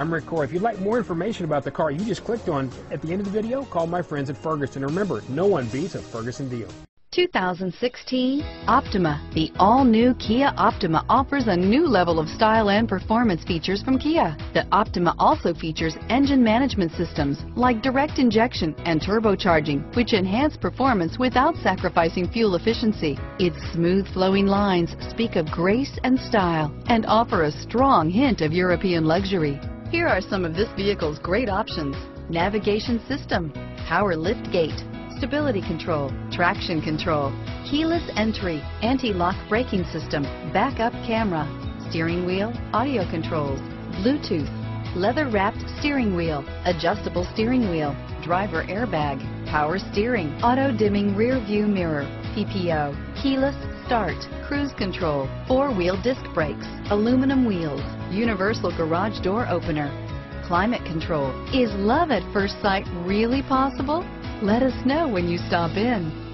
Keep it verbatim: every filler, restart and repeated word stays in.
I'm Rick Corey. If you'd like more information about the car you just clicked on at the end of the video, call my friends at Ferguson. Remember, no one beats a Ferguson deal. two thousand sixteen Optima. The all-new Kia Optima offers a new level of style and performance features from Kia. The Optima also features engine management systems like direct injection and turbocharging, which enhance performance without sacrificing fuel efficiency. Its smooth flowing lines speak of grace and style and offer a strong hint of European luxury. Here are some of this vehicle's great options: navigation system, power lift gate, stability control, traction control, keyless entry, anti-lock braking system, backup camera, steering wheel audio controls, Bluetooth, leather-wrapped steering wheel, adjustable steering wheel, driver airbag, power steering, auto-dimming rear view mirror, P P O, keyless start, cruise control, four-wheel disc brakes, aluminum wheels, universal garage door opener, climate control. Is love at first sight really possible? Let us know when you stop in.